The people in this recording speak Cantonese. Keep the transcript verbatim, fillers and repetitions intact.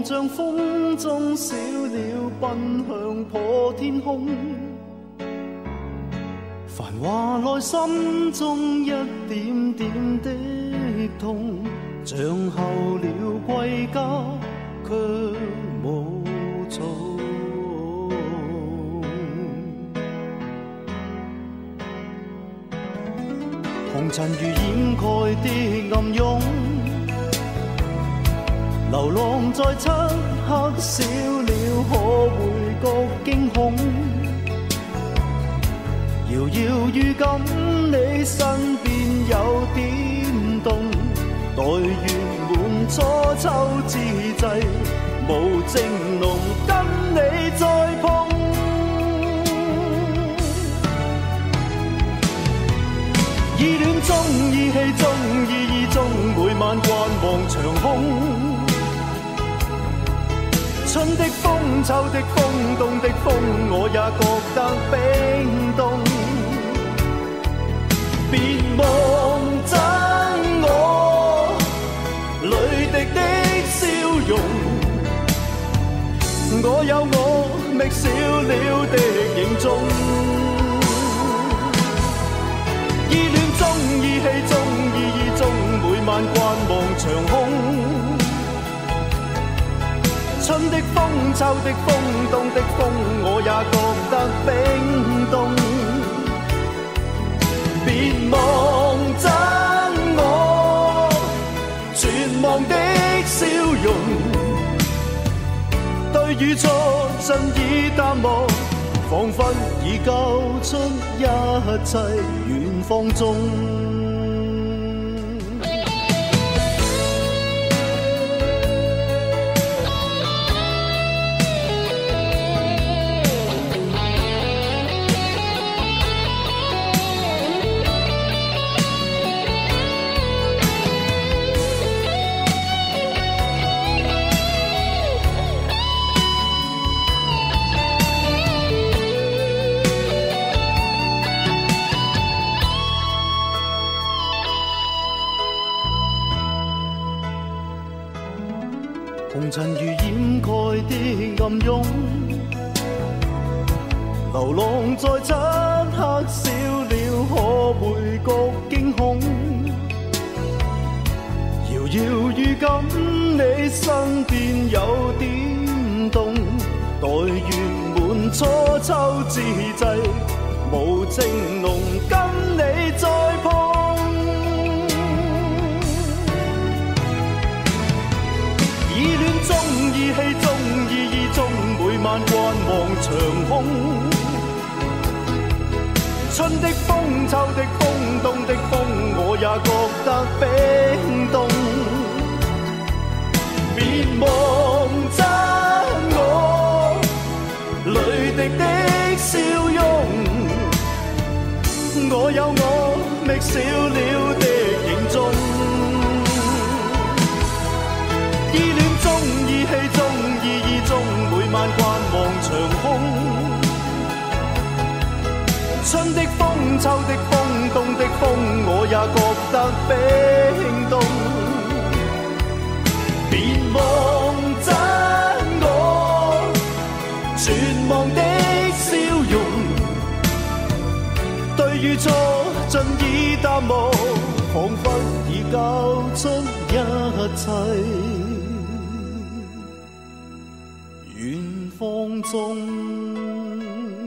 望像风中小鸟奔向破天空，繁华内心中一点点的痛，像候鸟归家却无踪。红尘如掩盖的暗涌，流浪在漆黑小了，可回觉惊恐。摇摇欲感你身边有點動，待月滿初秋之際，無情濃跟你再碰。意戀中意氣中意意中，每晚慣望長空。春的風，秋的風，冬的風，我也覺得冰凍。別望真我淚滴的笑容，我有我覓少了的凝重。意戀中意氣中意意中，每晚慣望長空。春的風，秋的風，冬的風，我也覺得冰凍。別望真我絕望的笑容，對與錯盡已淡忘，彷彿已交出一切遠方中。紅塵如掩蓋的暗湧，流浪在漆黑小了，可回覺驚恐。遙遙預感你身邊有點動，待月滿初秋之際，無情濃跟你再碰。意戀中意氣中意意中，每晚慣望長空。春的風，秋的風，冬的風，我也覺得冰凍。別望真我淚滴的笑容，我有我覓少了的凝重。意戀中意氣中意意中，每晚慣望長空。春的風，秋的風，冬的風，我也覺得冰凍。別望真我絕望的笑容，對與錯盡已淡忘，彷彿已交出一切遠方中。